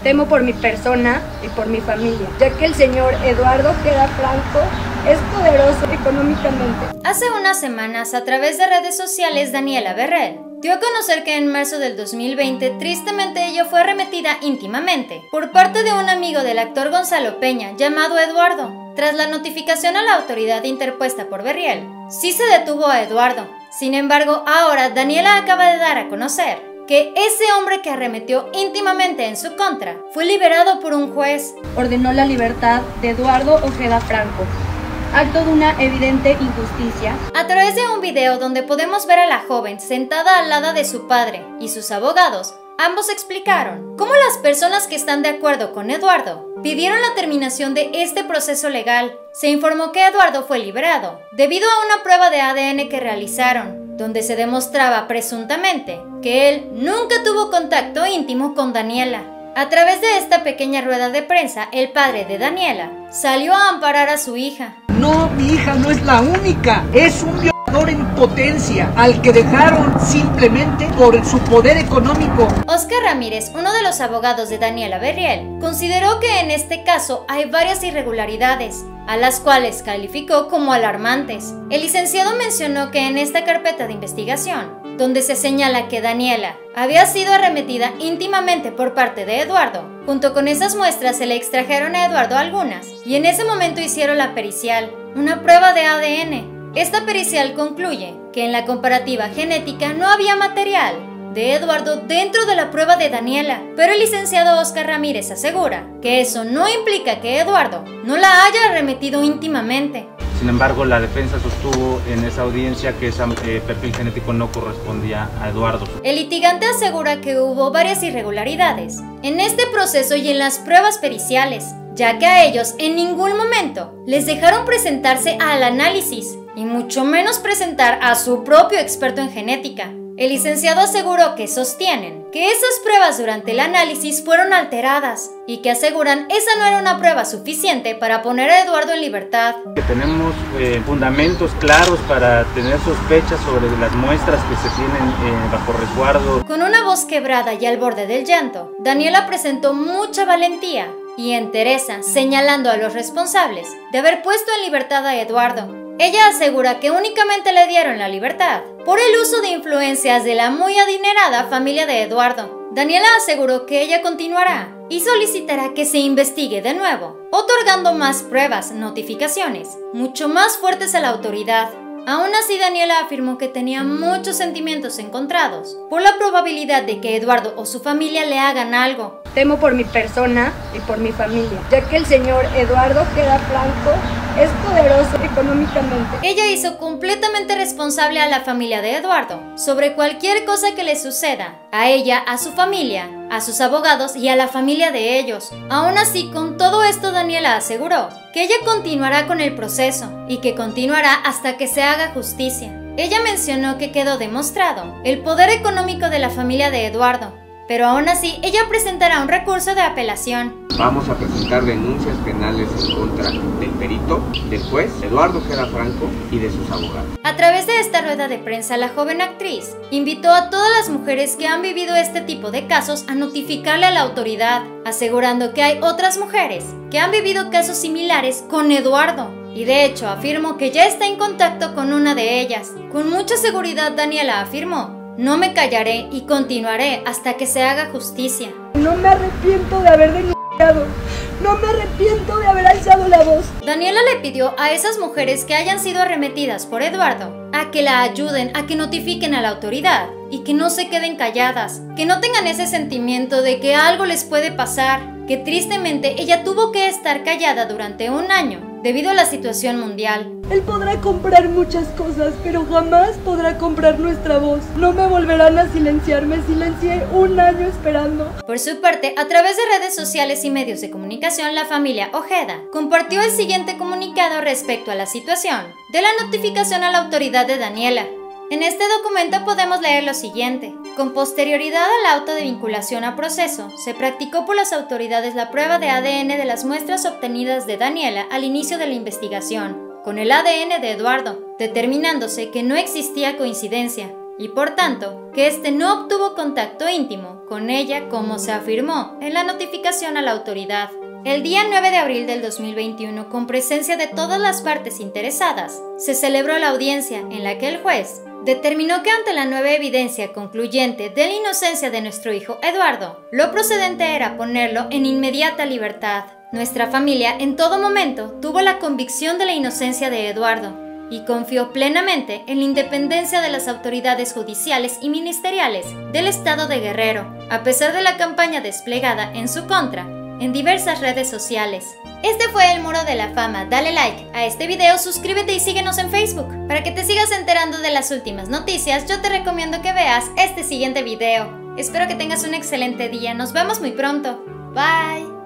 Temo por mi persona y por mi familia, ya que el señor Eduardo Ojeda Franco es poderoso económicamente. Hace unas semanas, a través de redes sociales, Daniela Berrell dio a conocer que en marzo del 2020, tristemente ella fue arremetida íntimamente por parte de un amigo del actor Gonzalo Peña, llamado Eduardo. Tras la notificación a la autoridad interpuesta por Berrell, sí se detuvo a Eduardo. Sin embargo, ahora Daniela acaba de dar a conocer que ese hombre que arremetió íntimamente en su contra fue liberado por un juez. Ordenó la libertad de Eduardo Ojeda Franco, acto de una evidente injusticia. A través de un video donde podemos ver a la joven sentada al lado de su padre y sus abogados, ambos explicaron cómo las personas que están de acuerdo con Eduardo pidieron la terminación de este proceso legal. Se informó que Eduardo fue liberado debido a una prueba de ADN que realizaron, donde se demostraba presuntamente que él nunca tuvo contacto íntimo con Daniela. A través de esta pequeña rueda de prensa, el padre de Daniela salió a amparar a su hija. No, mi hija no es la única, es un violador en potencia, al que dejaron simplemente por su poder económico. Oscar Ramírez, uno de los abogados de Daniela Berrell, consideró que en este caso hay varias irregularidades, a las cuales calificó como alarmantes. El licenciado mencionó que en esta carpeta de investigación, donde se señala que Daniela había sido arremetida íntimamente por parte de Eduardo, junto con esas muestras se le extrajeron a Eduardo algunas, y en ese momento hicieron la pericial, una prueba de ADN. Esta pericial concluye que en la comparativa genética no había material de Eduardo dentro de la prueba de Daniela, pero el licenciado Oscar Ramírez asegura que eso no implica que Eduardo no la haya arremetido íntimamente. Sin embargo, la defensa sostuvo en esa audiencia que ese perfil genético no correspondía a Eduardo. El litigante asegura que hubo varias irregularidades en este proceso y en las pruebas periciales, ya que a ellos en ningún momento les dejaron presentarse al análisis y mucho menos presentar a su propio experto en genética. El licenciado aseguró que sostienen que esas pruebas durante el análisis fueron alteradas y que aseguran esa no era una prueba suficiente para poner a Eduardo en libertad. Que tenemos fundamentos claros para tener sospechas sobre las muestras que se tienen bajo resguardo. Con una voz quebrada y al borde del llanto, Daniela presentó mucha valentía y entereza, señalando a los responsables de haber puesto en libertad a Eduardo. Ella asegura que únicamente le dieron la libertad por el uso de influencias de la muy adinerada familia de Eduardo. Daniela aseguró que ella continuará y solicitará que se investigue de nuevo, otorgando más pruebas, notificaciones, mucho más fuertes a la autoridad. Aún así, Daniela afirmó que tenía muchos sentimientos encontrados por la probabilidad de que Eduardo o su familia le hagan algo. Temo por mi persona y por mi familia, ya que el señor Eduardo Ojeda Franco es poderoso económicamente. Ella hizo completamente responsable a la familia de Eduardo sobre cualquier cosa que le suceda, a ella, a su familia, a sus abogados y a la familia de ellos. Aún así, con todo esto, Daniela aseguró que ella continuará con el proceso y que continuará hasta que se haga justicia. Ella mencionó que quedó demostrado el poder económico de la familia de Eduardo, pero aún así ella presentará un recurso de apelación. Vamos a presentar denuncias penales en contra del perito, del juez Eduardo Ojeda Franco y de sus abogados. A través de esta rueda de prensa, la joven actriz invitó a todas las mujeres que han vivido este tipo de casos a notificarle a la autoridad, asegurando que hay otras mujeres que han vivido casos similares con Eduardo. Y de hecho afirmó que ya está en contacto con una de ellas. Con mucha seguridad, Daniela afirmó: "No me callaré y continuaré hasta que se haga justicia". No me arrepiento de haber denunciado. No me arrepiento de haber alzado la voz. Daniela le pidió a esas mujeres que hayan sido arremetidas por Eduardo a que la ayuden a que notifiquen a la autoridad y que no se queden calladas, que no tengan ese sentimiento de que algo les puede pasar, que tristemente ella tuvo que estar callada durante un año debido a la situación mundial. Él podrá comprar muchas cosas, pero jamás podrá comprar nuestra voz. No me volverán a silenciar, me silencié un año esperando. Por su parte, a través de redes sociales y medios de comunicación, la familia Ojeda compartió el siguiente comunicado respecto a la situación de la notificación a la autoridad de Daniela. En este documento podemos leer lo siguiente: con posterioridad al auto de vinculación a proceso, se practicó por las autoridades la prueba de ADN de las muestras obtenidas de Daniela al inicio de la investigación, con el ADN de Eduardo, determinándose que no existía coincidencia. y por tanto que este no obtuvo contacto íntimo con ella como se afirmó en la notificación a la autoridad. El día 9 de abril del 2021, con presencia de todas las partes interesadas, se celebró la audiencia en la que el juez determinó que ante la nueva evidencia concluyente de la inocencia de nuestro hijo Eduardo, lo procedente era ponerlo en inmediata libertad. Nuestra familia en todo momento tuvo la convicción de la inocencia de Eduardo y confió plenamente en la independencia de las autoridades judiciales y ministeriales del estado de Guerrero, a pesar de la campaña desplegada en su contra en diversas redes sociales. Este fue el Muro de la Fama. Dale like a este video, suscríbete y síguenos en Facebook. Para que te sigas enterando de las últimas noticias, yo te recomiendo que veas este siguiente video. Espero que tengas un excelente día. Nos vemos muy pronto. Bye.